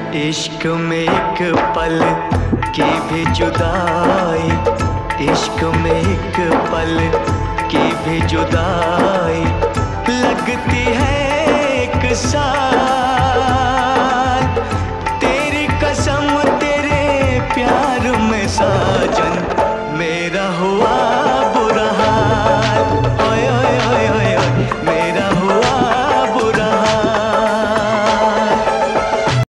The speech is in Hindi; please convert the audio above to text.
इश्क में एक पल की भी जुदाई, इश्क में एक पल की भी जुदाई